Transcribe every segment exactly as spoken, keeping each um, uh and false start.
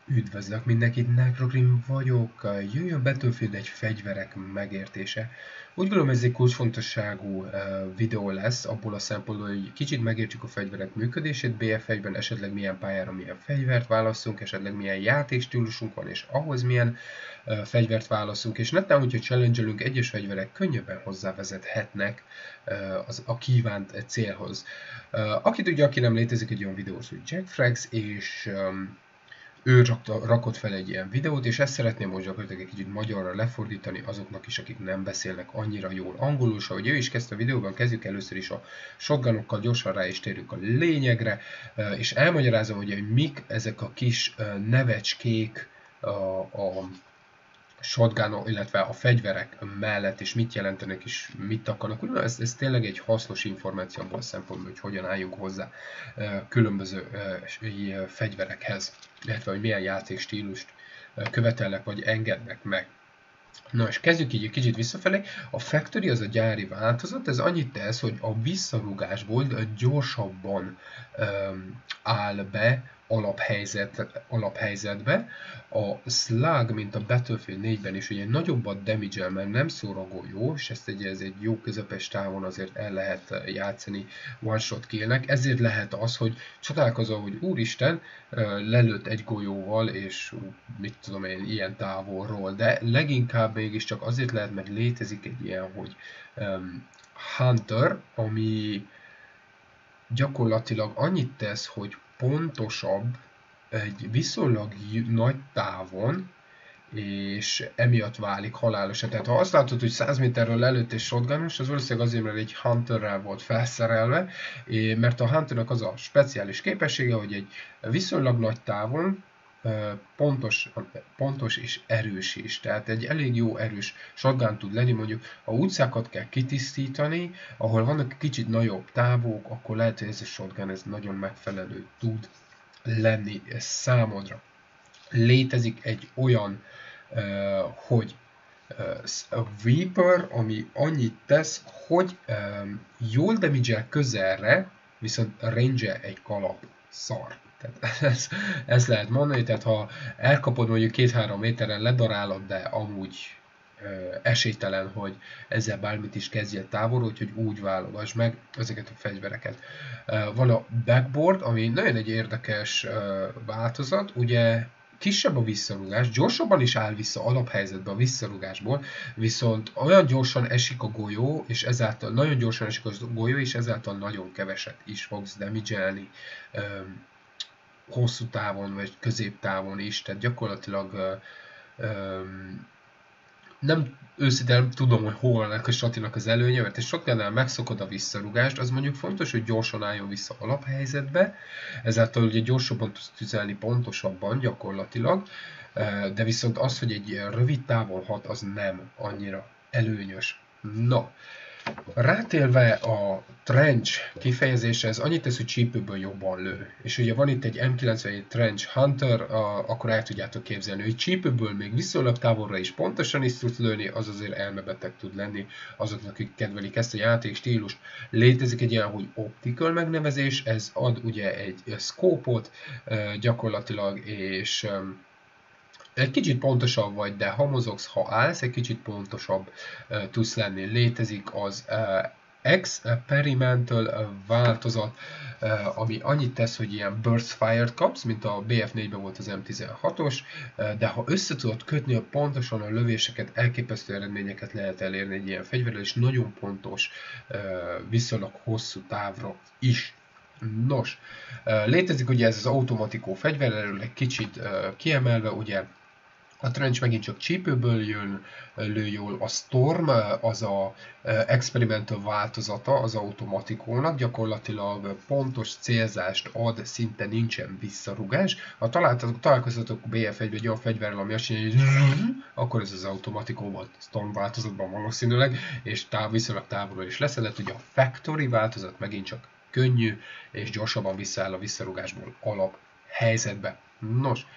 Üdvözlök mindenkit, Necrogrim vagyok. Jöjjön Battlefield egy fegyverek megértése. Úgy gondolom, ez egy kulcsfontosságú uh, videó lesz, abból a szempontból, hogy kicsit megértsük a fegyverek működését bé ef egyben, esetleg milyen pályára milyen fegyvert válaszunk, esetleg milyen játékstílusunk van, és ahhoz milyen uh, fegyvert válaszunk, és netán, hogyha challenge-elünk, egyes fegyverek könnyebben hozzávezethetnek uh, az, a kívánt célhoz. Uh, aki tudja, aki nem létezik, egy olyan videó, hogy Jack Frags, és um, ő rakta, rakott fel egy ilyen videót, és ezt szeretném most gyakorlatilag egy kicsit magyarra lefordítani azoknak is, akik nem beszélnek annyira jól angolul, s ahogy ő is kezdte a videóban, kezdjük először is a shotgunokkal, gyorsan rá is térjük a lényegre, és elmagyarázom, hogy mik ezek a kis nevecskék a, a shotgunok, illetve a fegyverek mellett, és mit jelentenek, és mit akarnak. Ugye, ez, ez tényleg egy hasznos információ abból a szempontból, hogy hogyan álljunk hozzá különböző fegyverekhez, illetve hogy milyen játékstílust követelnek, vagy engednek meg. Na és kezdjük így egy kicsit visszafelé. A factory az a gyári változat, ez annyit tesz, hogy a visszarúgásból gyorsabban um, áll be alaphelyzet, alaphelyzetbe. A slug, mint a Battlefield négyben is, ugye nagyobb a damage-el, mert nem szóragol jó, és ezt egy, ez egy jó közepes távon azért el lehet játszani one-shot killnek. Ezért lehet az, hogy csodálkozol, hogy úristen, lelőtt egy golyóval, és mit tudom én, ilyen távolról, de leginkább mégiscsak azért lehet, mert létezik egy ilyen, hogy um, Hunter, ami gyakorlatilag annyit tesz, hogy pontosabb egy viszonylag nagy távon, és emiatt válik halálosan. Tehát ha azt látod, hogy száz méterről lelőtt egy shotgunos, az valószínűleg azért, mert egy Hunterrel volt felszerelve, mert a Hunternek az a speciális képessége, hogy egy viszonylag nagy távon pontos, pontos és erős is. Tehát egy elég jó erős shotgun tud lenni, mondjuk ha utcákat kell kitisztítani, ahol vannak kicsit nagyobb távok, akkor lehet, hogy ez a shotgun ez nagyon megfelelő tud lenni számodra. Létezik egy olyan, uh, hogy uh, a Reaper, ami annyit tesz, hogy um, jól damage-el közelre, viszont a range egy kalap szar. Tehát ezt, ezt lehet mondani, tehát ha elkapod mondjuk két-három méteren, ledarálod, de amúgy uh, esélytelen, hogy ezzel bármit is kezdjél távolról, úgyhogy úgy válogass meg ezeket a fegyvereket. Uh, van a backboard, ami nagyon egy érdekes uh, változat, ugye kisebb a visszarúgás, gyorsabban is áll vissza alaphelyzetbe a visszarúgásból, viszont olyan gyorsan esik a golyó, és ezáltal nagyon gyorsan esik a golyó, és ezáltal nagyon keveset is fogsz damage-elni um, hosszú távon, vagy középtávon is, tehát gyakorlatilag um, nem őszintén tudom, hogy hol van a Stratinak az előnye, mert egy shotgunnál megszokod a visszarúgást, az mondjuk fontos, hogy gyorsan álljon vissza alaphelyzetbe, ezáltal ugye gyorsabban tudsz tüzelni pontosabban gyakorlatilag, de viszont az, hogy egy rövid távon hat, az nem annyira előnyös. Na, rátérve a trench kifejezésre, ez annyit tesz, hogy csípőből jobban lő. És ugye van itt egy em kilencvenhét Trench Hunter, a, akkor el tudjátok képzelni, hogy csípőből még viszonylag távolra is pontosan is tudsz lőni, az azért elmebeteg tud lenni azoknak, akik kedvelik ezt a játékstílust. Létezik egy ilyen, hogy optical megnevezés, ez ad ugye egy scope-ot gyakorlatilag, és egy kicsit pontosabb vagy, de ha mozogsz, ha állsz, egy kicsit pontosabb uh, tudsz lenni. Létezik az uh, experimental uh, változat, uh, ami annyit tesz, hogy ilyen burst fire-t kapsz, mint a bé ef négyben volt az em tizenhatos, uh, de ha össze tudod kötni a pontosan a lövéseket, elképesztő eredményeket lehet elérni egy ilyen fegyverrel, és nagyon pontos, uh, viszonylag hosszú távra is. Nos, uh, létezik ugye ez az automatikó fegyver, erről egy kicsit uh, kiemelve, ugye a trench megint csak csípőből jön, lő jól. A Storm az a experimental változata az automatikónak, gyakorlatilag pontos célzást ad, szinte nincsen visszarugás. Ha találkoztatok bé ef egyben egy olyan fegyverrel, ami azt mondja, hogy akkor ez az automatikó volt Storm változatban valószínűleg, és táv, viszonylag távolról is leszedett. Ugye a Factory változat megint csak könnyű, és gyorsabban visszaáll a visszarugásból alap helyzetbe. Nos,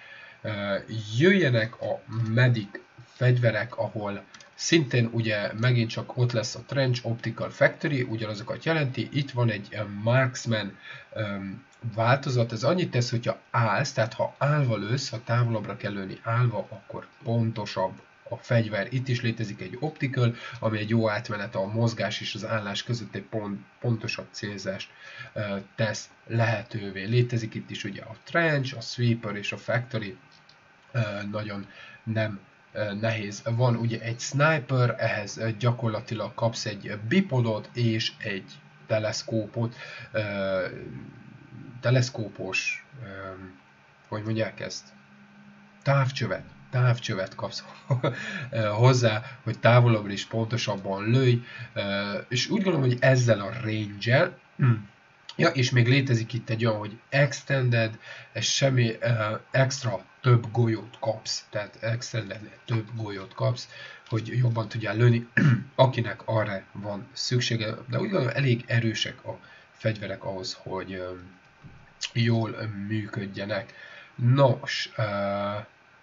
jöjjenek a medic fegyverek, ahol szintén ugye megint csak ott lesz a Trench Optical Factory, ugyanazokat jelenti. Itt van egy Marksman um, változat, ez annyit tesz, hogyha állsz, tehát ha állva lősz, ha távolabbra kell lőni állva, akkor pontosabb a fegyver. Itt is létezik egy optical, ami egy jó átmenet a mozgás és az állás között egy pont, pontosabb célzást uh, tesz lehetővé. Létezik itt is ugye a trench, a sweeper és a factory, uh, nagyon nem uh, nehéz. Van ugye egy sniper, ehhez uh, gyakorlatilag kapsz egy bipodot és egy teleszkópot, uh, teleszkópos, um, hogy mondják ezt, távcsövet, távcsövet kapsz hozzá, hogy távolabbra is pontosabban lőj, uh, és úgy gondolom, hogy ezzel a range-el, ja, és még létezik itt egy olyan, hogy extended, ez semmi uh, extra több golyót kapsz, tehát extended több golyót kapsz, hogy jobban tudjál lőni, akinek arra van szüksége, de úgy gondolom, elég erősek a fegyverek ahhoz, hogy um, jól működjenek. Nos, uh,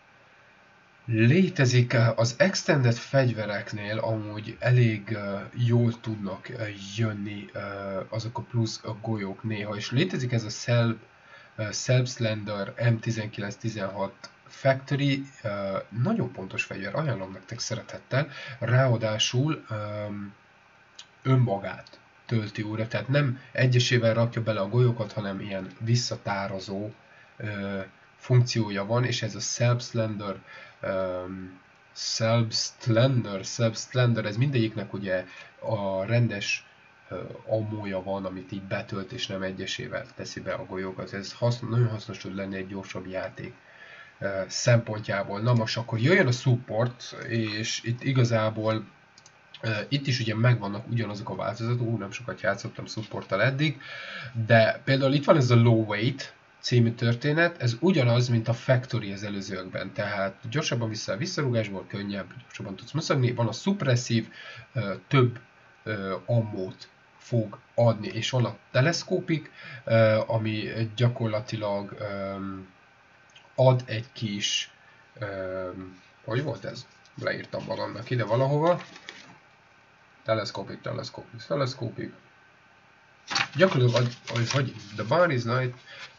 létezik az extended fegyvereknél amúgy elég uh, jól tudnak uh, jönni uh, azok a plusz uh, golyók néha, és létezik ez a Selb, uh, Selb Slender M tizenkilenc tizenhat Factory, uh, nagyon pontos fegyver, ajánlom nektek szeretettel, ráadásul um, önmagát tölti újra, tehát nem egyesével rakja bele a golyókat, hanem ilyen visszatározó ö, funkciója van, és ez a Selb Slender, um, Selb Slender, Selb Slender, ez mindegyiknek ugye a rendes uh, ammója van, amit így betölt, és nem egyesével teszi be a golyókat. Ez hasznos, nagyon hasznos tud lenni egy gyorsabb játék uh, szempontjából. Na most akkor jöjjön a support, és itt igazából Uh, itt is ugye megvannak ugyanazok a változatok, ú, nem sokat játszottam supporttal eddig, de például itt van ez a Low Weight című történet, ez ugyanaz, mint a Factory az előzőkben, tehát gyorsabban vissza a visszarúgásból, könnyebb, gyorsabban tudsz mozogni, van a Suppressive, uh, több uh, ammót fog adni, és van a Telescopic, uh, ami gyakorlatilag um, ad egy kis, um, hogy volt ez? Leírtam magamnak ide valahova. Telescopic, telescopic, telescopic. Gyakorlatilag, az, hogy the bar is light,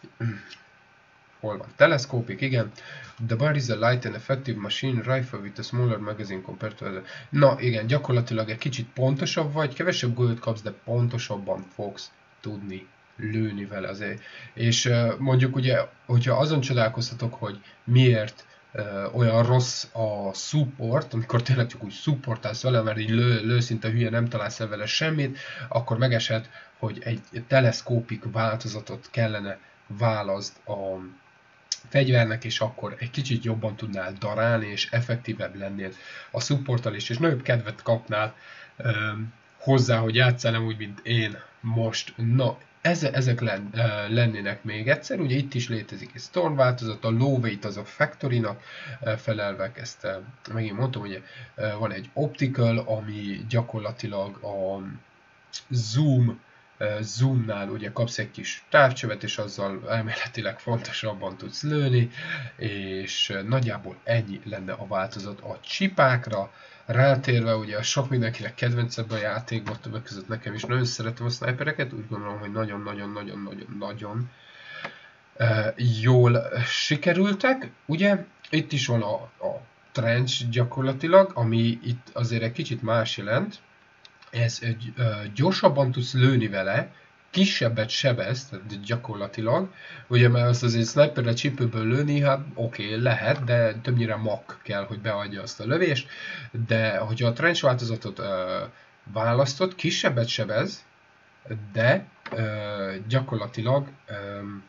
hol van? Telescopic, igen. The bar is a light and effective machine rifle with a smaller magazine compared to other. Na igen, gyakorlatilag egy kicsit pontosabb vagy, kevesebb golyót kapsz, de pontosabban fogsz tudni lőni vele azért. És mondjuk ugye, hogyha azon csodálkoztatok, hogy miért Uh, olyan rossz a support, amikor tényleg csak úgy supportálsz vele, mert így lő, lő szinte hülye, nem találsz vele semmit, akkor megeshet, hogy egy teleszkópik változatot kellene válaszd a fegyvernek, és akkor egy kicsit jobban tudnál darálni, és effektívebb lennél a supporttal is, és nagyobb kedvet kapnál um, hozzá, hogy játsszál nem úgy, mint én most. Na, ezek lennének még egyszer, ugye itt is létezik egy Storm változat, a Low Weight az a Factory-nak felelve, ezt megint mondtam, ugye van egy Optical, ami gyakorlatilag a Zoom, Zoomnál ugye kapsz egy kis távcsövet, és azzal elméletileg fontosabban tudsz lőni, és nagyjából ennyi lenne a változat a csipákra. Rátérve ugye a sok mindenkinek kedvenc ebben a játékban, többek között nekem is nagyon szeretem a snipereket, úgy gondolom, hogy nagyon-nagyon-nagyon-nagyon-nagyon uh, jól sikerültek. Ugye itt is van a, a trench gyakorlatilag, ami itt azért egy kicsit más jelent. Ez egy, uh, gyorsabban tudsz lőni vele, kisebbet sebez, tehát gyakorlatilag, ugye mert azt azért sniperre csípőből lőni, hát oké, okay, lehet, de többnyire mak kell, hogy beadja azt a lövést, de hogyha a trench változatot uh, választott, kisebbet sebez, de uh, gyakorlatilag um,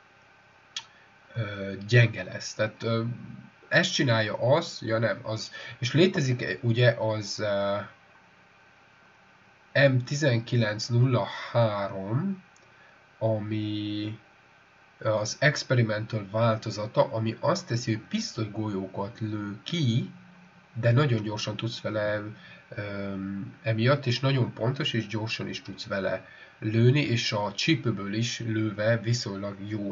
uh, gyenge lesz, tehát uh, ezt csinálja az, ja nem, az, és létezik ugye az uh, M tizenkilenc nulla három, ami az experimental változata, ami azt teszi, hogy pisztolygolyókat lő ki, de nagyon gyorsan tudsz vele um, emiatt, és nagyon pontos, és gyorsan is tudsz vele lőni, és a csípőből is lőve viszonylag jól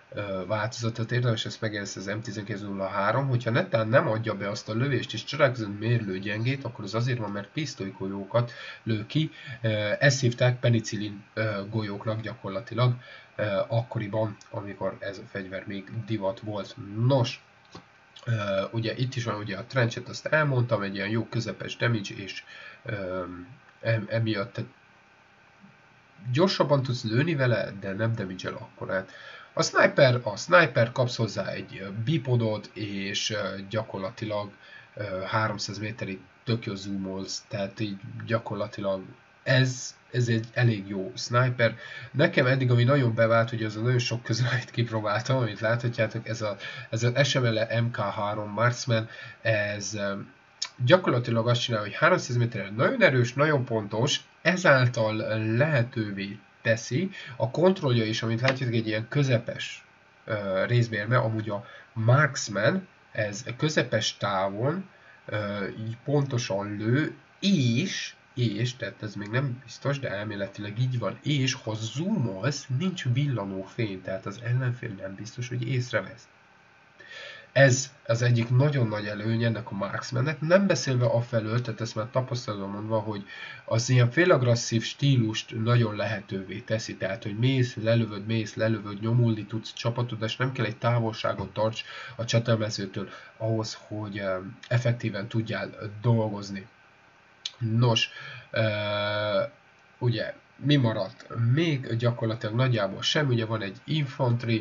változatot, érdemes ezt megjelezni az M tizenkilenc nulla három, hogyha netán nem adja be azt a lövést és csodálkozunk mérlő gyengét, akkor az azért van, mert pisztolygolyókat lő ki. Ezt hívták penicillin golyóknak gyakorlatilag akkoriban, amikor ez a fegyver még divat volt. Nos, ugye itt is van ugye a trenchet, azt elmondtam, egy ilyen jó közepes damage, és emiatt gyorsabban tudsz lőni vele, de nem damage-el akkorát. A sniper, a sniper kapsz hozzá egy bipodot, és gyakorlatilag háromszáz méterig tök jó zoomolsz, tehát így gyakorlatilag ez, ez egy elég jó sniper. Nekem eddig, ami nagyon bevált, hogy az a nagyon sok közül, amit kipróbáltam, amit láthatjátok, ez, a, ez az es em el e M K három Marksman, ez gyakorlatilag azt csinál, hogy háromszáz méterre nagyon erős, nagyon pontos, ezáltal lehetővé teszi a kontrollja is, amit látjátok, egy ilyen közepes uh, részbérme, amúgy a Marksman, ez közepes távon uh, így pontosan lő, és, és, tehát ez még nem biztos, de elméletileg így van, és ha zoomolsz, nincs villanó fény, tehát az ellenfél nem biztos, hogy észrevesz. Ez az egyik nagyon nagy előny ennek a Marksmannek, nem beszélve afelől, tehát ezt már tapasztalatban mondva, hogy az ilyen félagresszív stílust nagyon lehetővé teszi, tehát hogy mész, lelövöd, mész, lelövöd, nyomulni tudsz csapatot, és nem kell egy távolságot tarts a csatelmezőtől ahhoz, hogy effektíven tudjál dolgozni. Nos, uh, ugye mi maradt? Még gyakorlatilag nagyjából sem, ugye van egy infantry,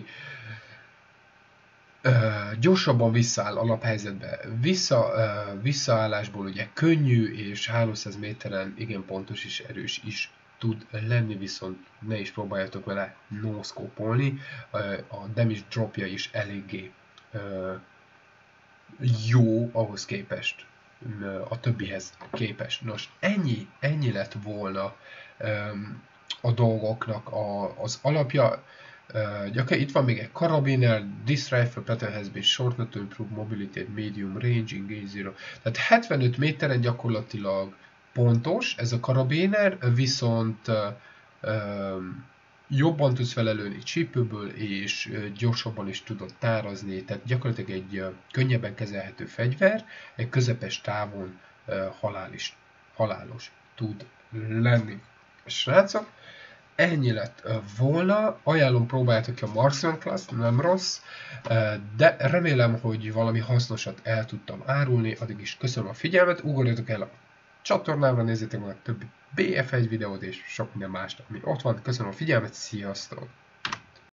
Uh, gyorsabban visszaáll alaphelyzetbe, vissza, uh, visszaállásból ugye könnyű, és háromszáz méteren igen pontos és erős is tud lenni, viszont ne is próbáljatok vele no-scope-olni, uh, a damage dropja is eléggé uh, jó ahhoz képest, uh, a többihez képest. Nos, ennyi, ennyi lett volna um, a dolgoknak a, az alapja. Uh, okay, itt van még egy karabiner, this rifle pattern has been shortened to improve mobility at medium range, engage zero. Tehát hetvenöt méteren gyakorlatilag pontos ez a karabiner, viszont uh, uh, jobban tudsz vele lőni csípőből, és uh, gyorsabban is tudod tárazni, tehát gyakorlatilag egy uh, könnyebben kezelhető fegyver, egy közepes távon uh, halális, halálos tud lenni. Srácok, ennyi lett volna, ajánlom próbáljátok ki a Marksman Class, nem rossz, de remélem, hogy valami hasznosat el tudtam árulni, addig is köszönöm a figyelmet, ugorjatok el a csatornámra, nézzétek meg a többi bé ef egy videót és sok minden mást, ami ott van, köszönöm a figyelmet, sziasztok!